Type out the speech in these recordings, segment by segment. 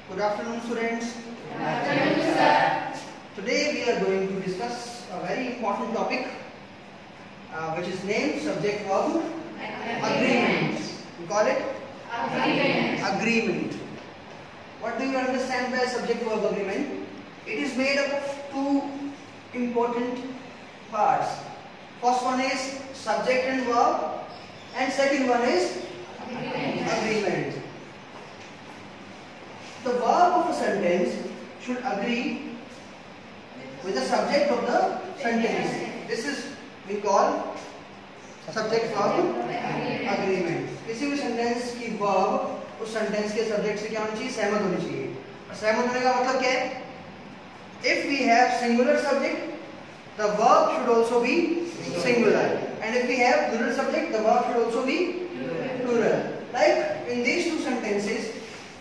Good afternoon, students. Good afternoon, sir. Today we are going to discuss a very important topic, which is named subject-verb agreement. We call it agreement. What do you understand by subject-verb agreement? It is made up of two important parts. First one is subject and verb, and second one is agreement. The verb of a sentence should agree with the subject of the sentence. This is we call subject verb agreement. किसी भी sentence की verb उस sentence के subject से क्या होनी चाहिए? सहमत होनी चाहिए. सहमत होने का मतलब क्या है? If we have singular subject, the verb should also be singular, and if we have plural subject, the verb should also be plural. Like in these two sentences,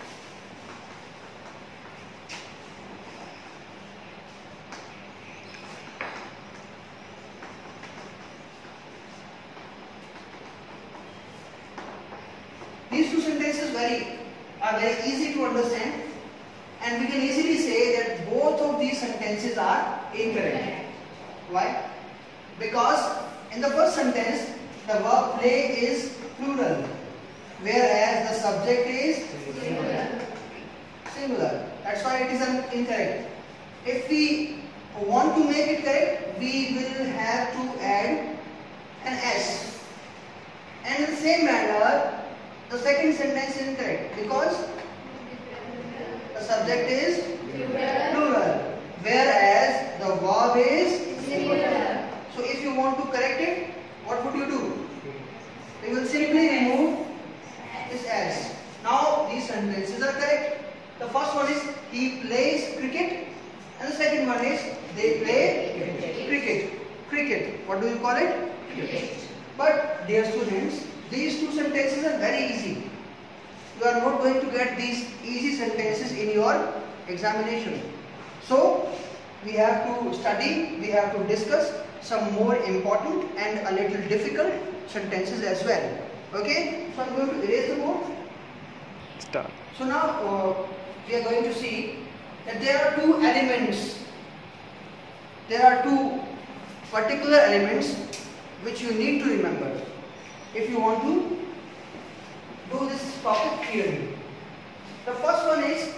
these two sentences are very easy to understand, and we can easily say that both of these sentences are incorrect. Why? Because in the first sentence the verb play is plural, whereas the subject is singular. That's why it is incorrect. If we want to make it correct, we will have to add an s. And in the same manner, the second sentence is incorrect because the subject is plural, whereas the verb is singular. So if you want to correct it, what would you do? You will simply remove this s. Now these sentences are correct. The first one is he plays cricket, and the second one is they play cricket. Cricket. What do you call it? Cricket. But dear students, these two sentences are very easy. You are not going to get these easy sentences in your examination. So we have to study, we have to discuss some more important and a little difficult sentences as well. Okay? So I am going to erase the board. Start. So now we are going to see that there are two elements. There are two particular elements which you need to remember if you want to do this topic clearly. The first one is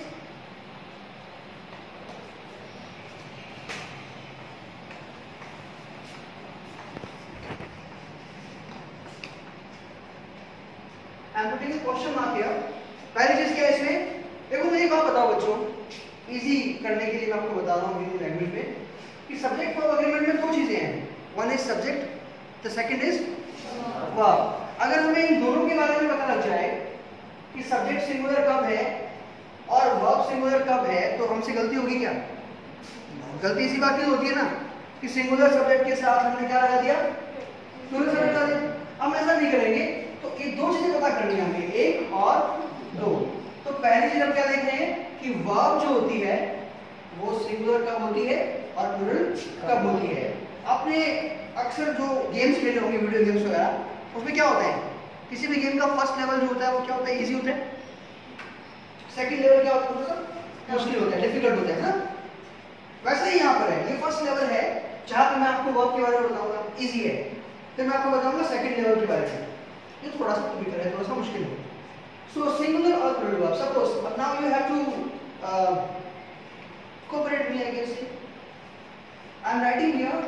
I am putting a question mark here. पहली चीज क्या है इसमें? देखो मैं एक बात बताऊं बच्चों, इजी करने के लिए मैं आपको बता रहा हूँ हिंदी लैंग्वेज में कि सब्जेक्ट वर्ब अग्रीमेंट में दो चीजें हैं. One is subject, the second is verb. अगर हमें इन दोनों के बारे में पता लग जाए कि सब्जेक्ट सिंगुलर कब है और वर्ब सिंगुलर कब है, तो हमसे गलती होगी क्या? गलती इसी बात की होती है ना कि सिंगुलर सब्जेक्ट के साथ हमने क्या लगा दिया? प्लूरल सब्जेक्ट लगा दिया. हम ऐसा नहीं करेंगे. तो ये दो चीजें पता करनी है हमें, एक और दो. तो पहली चीज हम क्या देख रहे हैं कि वर्ब जो होती है वो सिंगुलर कब होती है और प्लूरल कब होती है. आपने अक्सर जो गेम्स खेले होंगे, वीडियो गेम्स वगैरह, उसमें क्या होता है? किसी भी गेम का फर्स्ट लेवल जो होता है वो क्या होता है? इजी होता है. सेकंड लेवल क्या होता है? मुश्किल होता है, डिफिकल्ट होता है ना. वैसे ही यहाँ पर है, ये फर्स्ट लेवल है जहाँ पे मैं आपको वर्ब के बारे में बताऊंगा, इजी है. फिर मैं आपको बताऊंगा सेकंड लेवल के बारे में, ये थोड़ा सा डिफिकल्ट है, थोड़ा सा मुश्किल है. सो सिंगुलर और plural verb. Suppose now you have to cooperate me, I can say. I am writing here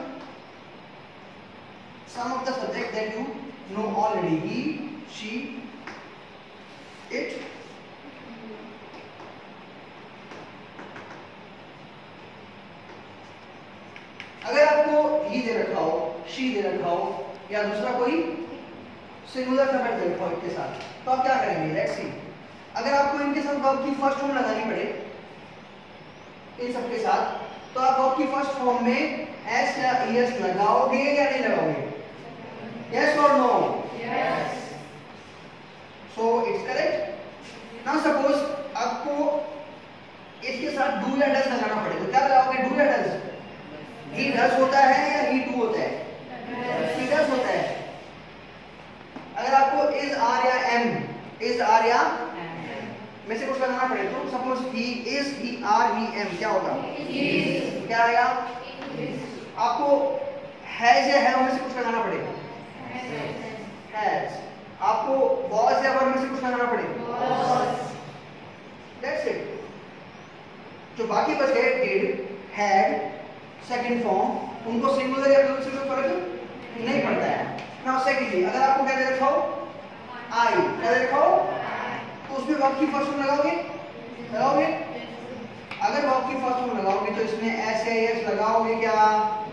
some of the subject that you know already. He, she, it. अगर आपको he दे रखा हो, she दे रखा हो या दूसरा कोई सिंगुलर सब्जेक्ट दे रखा हो इनके साथ, तो आप क्या करेंगे? Let's see. अगर आपको इनके साथ वर्ब की फर्स्ट फॉर्म लगानी पड़े इन सबके साथ, तो आप वर्ब की फर्स्ट फॉर्म में एस या ईएस लगाओगे या नहीं लगाओगे? यस और no? Yes. So it's correct. Now suppose आपको इसके साथ डू या डज लगाना पड़े, तो क्या लगाओगे? डू या डज? ही डज होता है या ही डू होता है? ही डज होता है. अगर आपको इज आर या एम, इज आर या में से कुछ लगाना लगाना पड़े तो suppose he is, he are, he am, क्या होगा? क्या आएगा? आपको हैज या हैव में से कुछ लगाना पड़ेगा, हैज। आपको वॉज या वर में से कुछ लगाना पड़ेगा, दैट्स इट। जो बाकी बच गए डिड, हैड, सेकंड फॉर्म, उनको सिंगुलर या प्लूरल से कोई फर्क नहीं पड़ता है। नाउ सेकंडली, अगर आपको क्या दे रखा हो, आई, क्या दे रखा हो, तो उसमें वर्ब की फर्स्ट फॉर्म लगाओगे, लगाओगे? अगर वर्ब की फर्स्ट फॉर्म लगाओगे तो इसमें एस या एस लगाओगे क्या?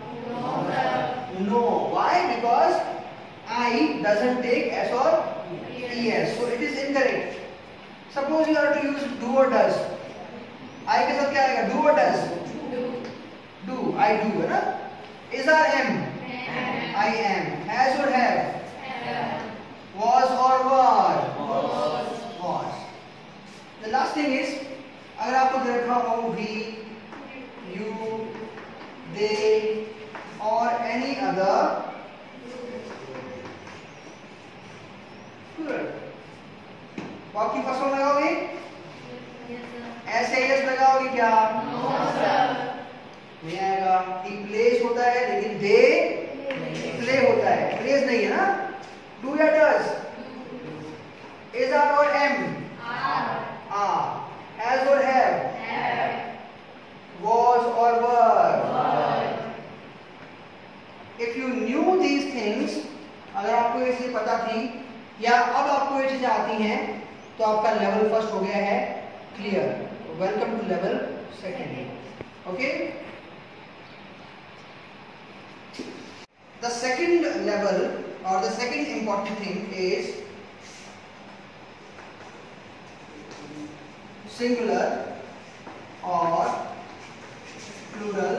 No. Why? Because I doesn't take S और es, so it is incorrect. Suppose you are to use do or does, I के साथ क्या आएगा? Do or does? Do, I do, है ना? Is or am? I am. Has or have? Was or were? Was. The last thing is, अगर आपको दे रखा हो we, you, they or any other plural, बाकी फर्स्ट फॉर्म लगाओगे? ऐसे yes लगाओगे क्या? नहीं आएगा। ही प्लेस होता है लेकिन दे प्ले होता है, प्लेस नहीं है ना। डू या डज? इज आर और एम? आर। हैज और have? was or were? If you knew these things, अगर आपको ये चीज़ पता थी या अब आपको ये चीजें आती हैं तो आपका लेवल फर्स्ट हो गया है clear. Welcome to level second. Okay, the second level और the second important thing is singular और plural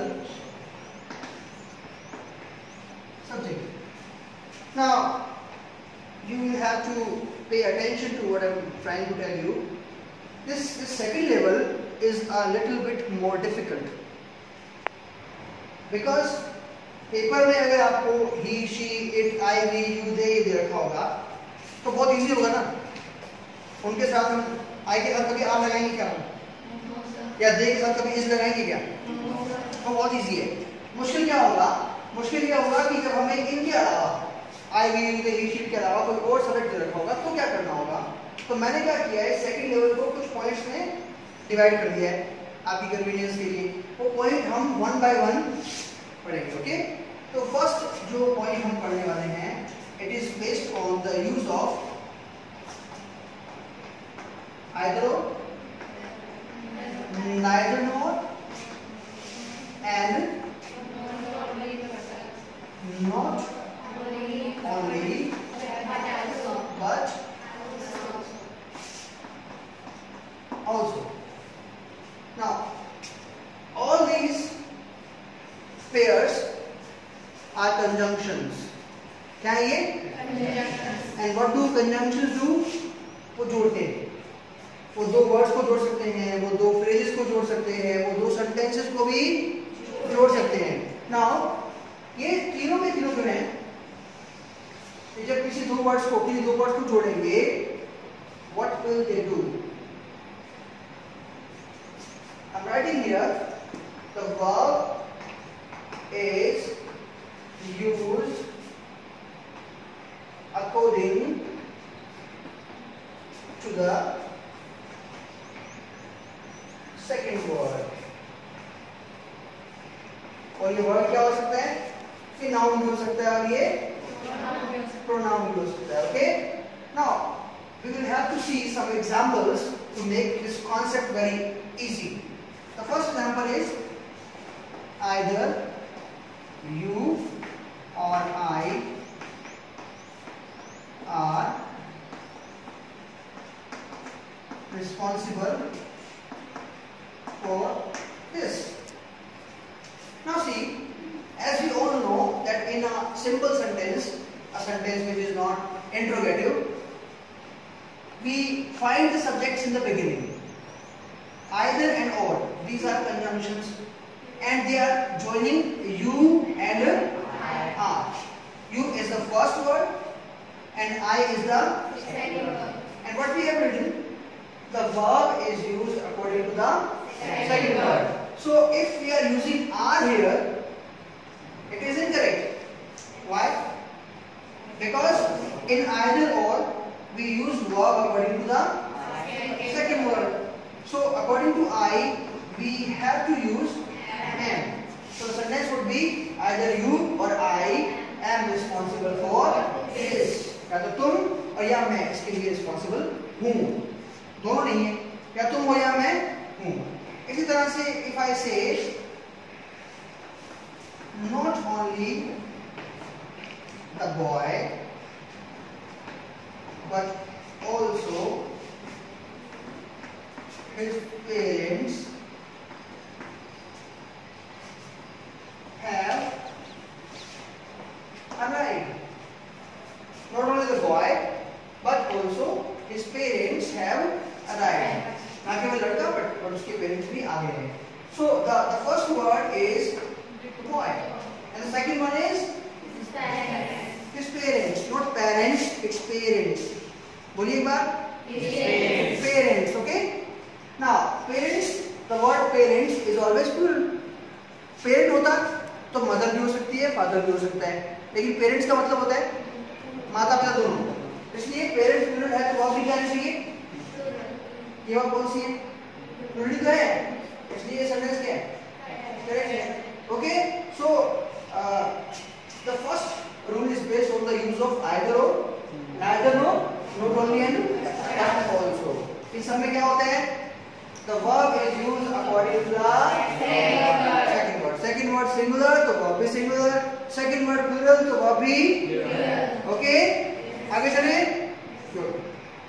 subject. Now you will have to pay attention to what I am trying to tell you. This second level is a little bit more difficult because paper में अगर आपको he, she, it, I, we, you, they दे रखा होगा तो बहुत easy होगा ना। उनके साथ हम I के साथ कभी R लगाएंगे क्या या they के साथ कभी is लगाएंगे क्या? तो बहुत इजी है। मुश्किल क्या होगा? मुश्किल क्या होगा कि जब हमें इनके अलावा I we you he she it के अलावा कोई और सब्जेक्ट दे रखा होगा तो क्या करना होगा। तो मैंने क्या किया है, सेकंड लेवल को कुछ पॉइंट्स में डिवाइड कर दिया है आपकी कन्वीनियंस के लिए। वो पॉइंट हम वन बाय वन पढ़ेंगे। ओके, तो फर्स्ट जो पॉइंट हम पढ़ने वाले हैं it is based on the use of either, neither nor and not only but also. Now all these pairs are conjunctions. क्या है ये? And what do conjunctions do? वो जोड़ते हैं। वो दो वर्ड्स को जोड़ सकते हैं, वो दो फ्रेजेस को जोड़ सकते हैं, वो दो सेंटेंसेस को भी जोड़ सकते हैं। नाउ ये तीनों में तीनों जो हैं, जब किसी दो वर्ड्स को जोड़ेंगे, what will they do? I am writing here the verb is used according to the second word. और ये वर्ड क्या हो सकता है? कि नाउन भी हो सकता है और ये प्रोनाउन भी हो सकता है। Okay, now we will have to see some examples to make this concept very easy. The first example is either you or I are responsible for this. Now see, as we all know that in a simple sentence, a sentence which is not interrogative, we find the subjects in the beginning. Either and or, these are conjunctions and they are joining you and are. You is the first word and I is the second word. And what we have written, the verb is used according to the second word. So if we are using are here, it is incorrect. Why? Because in either or we use verb according to the second word. So according to I, we have to use am. So the sentence would be either you or I am responsible for this. या तो तुम और या मैं इसके लिए responsible हूँ, दोनों नहीं है, या तुम हो या मैं हूँ. इसी तरह से if I say not only the boy but also his parents have arrived. Not only the boy but also his parents have arrived. ना केवल लड़का but उसके parents भी आ गए हैं. So the first word is boy and the second one is his parents. Not parents, it's parents. बोलिए एक बार. Parents. Okay. Now parents, the word parents is always plural. Parent होता तो मदर भी हो सकती है, फादर भी हो सकता है, लेकिन पेरेंट्स का मतलब होता है माता पिता दोनों. इसलिए पेरेंट्स प्लूरल है तो वर्ब भी क्या आनी चाहिए? ये वर्ब कौन सी है? प्लूरल तो है, इसलिए ये सेंटेंस क्या है? करेक्ट है. Okay. So the first rule is based on the use of either or, neither no, not only and but also. इन सब में क्या होता है? The verb is used according to the second word. Second word singular तो verb भी singular, second word plural तो verb भी plural. Okay? आगे चले. Good.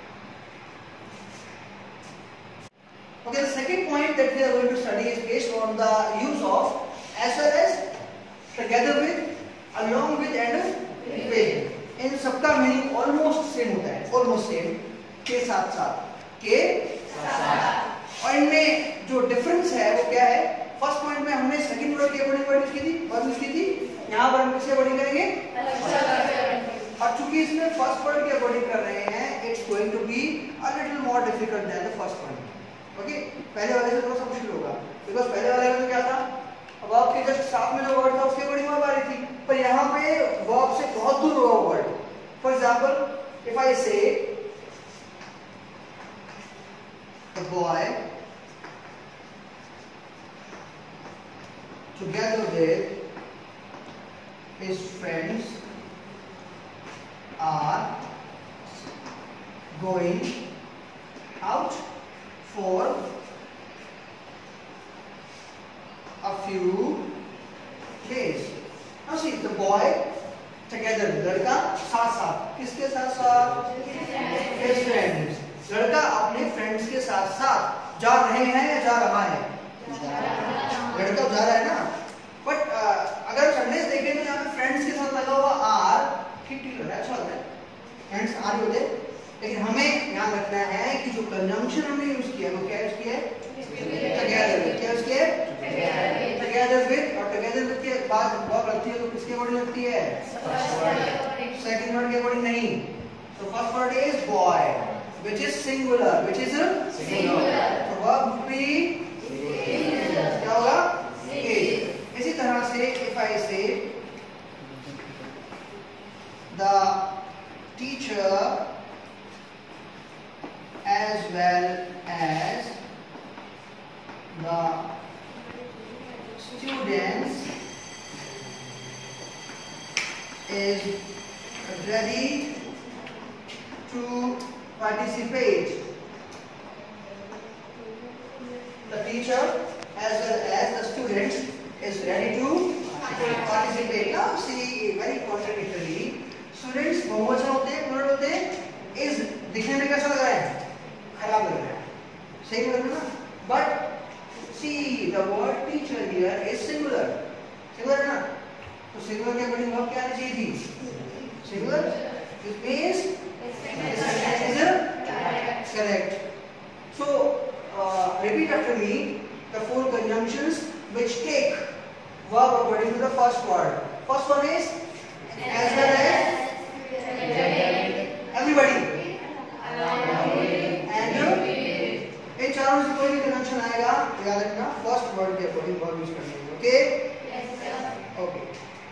Okay, the second point that we are going to study is based on the use of as well as, together with, along with and with. इन सबका meaning almost same होता है, almost same, के साथ साथ, के साथ. और इनमें जो डिफरेंस है वो क्या है? फर्स्ट पॉइंट में हमने सेकंड वर्ड के अकॉर्डिंग वर्ड यूज की थी, वर्ब यूज की थी. यहाँ पर हम किसके अकॉर्डिंग करेंगे? और चूंकि इसमें फर्स्ट वर्ड के अकॉर्डिंग कर रहे हैं, it's going to be a little more difficult than the first one. Okay. पहले वाले से थोड़ा सा मुश्किल होगा, बिकॉज़ पहले वाले में तो क्या था, वर्ब के जस्ट साथ में जो वर्ड था उसके अकॉर्डिंग वर्ब आ रही थी, पर यहाँ पे वर्ब से बहुत दूर होगा word. For example if I say the boy together with his friends are going out for a few days. Now see, the boy together, लड़का साथ साथ, किसके साथ साथ? His friends. लड़का अपने फ्रेंड्स के साथ साथ जा रहे हैं या जा रहा है? लड़का जा रहा है ना. बट अगर सेंटेंस देखें तो यहाँ पे फ्रेंड्स के साथ लगा हुआ आर, ठीक ठीक लग रहा है, अच्छा लग रहा है, फ्रेंड्स आर होते. लेकिन हमें ध्यान रखना है कि जो कंजंक्शन हमने यूज किया वो क्या यूज किया है? Together with. क्या यूज किया है? Together with. और टुगेदर विद के बाद वर्ब लगती है तो किसके अकॉर्डिंग लगती है? सेकंड वर्ड के अकॉर्डिंग नहीं. तो first word is boy which is singular, which is a singular. तो verb would be क्या होगा? Is. इसी तरह से if I say the teacher as well as the students is ready to participate. The teacher as well as the students is ready to participate. Now see, very contradictory, students बहुवचन होते हैं, plural होते हैं. is दिखने में कैसा लग रहा है? खराब लग रहा है, सही लग रहा है ना. But see, the word teacher here is singular. singular है ना. तो singular के अकॉर्डिंग वर्ब क्या आनी चाहिए थी? singular. It means correct. So repeat after me the four conjunctions which take verb according to the first word. First one is as well as, everybody, and याद रखना फर्स्ट वर्ड के according verb use करनी है. Okay? Yes, sir. Okay.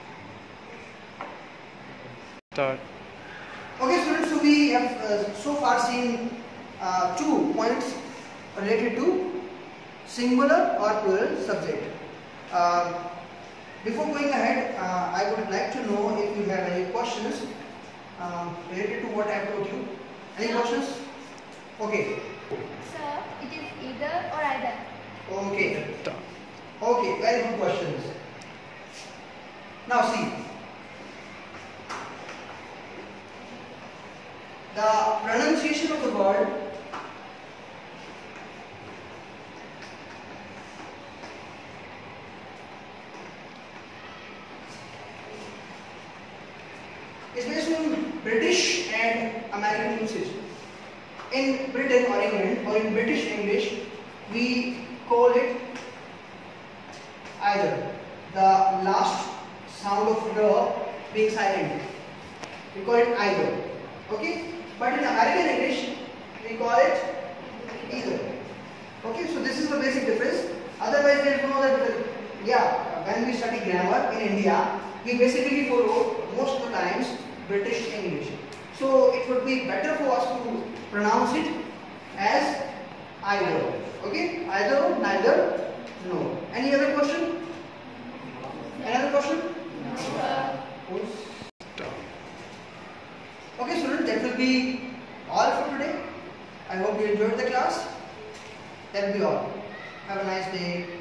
Start. Okay, students, so we have so far seen 2 points related to singular or plural subject. Before going ahead, I would like to know if you have any questions related to what I have taught you. Any questions? Okay. Sir, it is either or either. Okay. Start. Okay, very good questions. Now see. The pronunciation of the word is based on British and American usage. In Britain or England or in British English, we call it either. The last sound of the being silent. We call it either. Okay? But in American English, we call it either. Okay, so this is the basic difference. Otherwise, there is no other. Yeah, when we study grammar in India, we basically follow most of the times British English. So it would be better for us to pronounce it as either. Okay, either, neither, no. Any other question? Another question? Okay, students, that will be all for today. I hope you enjoyed the class. That will be all. Have a nice day.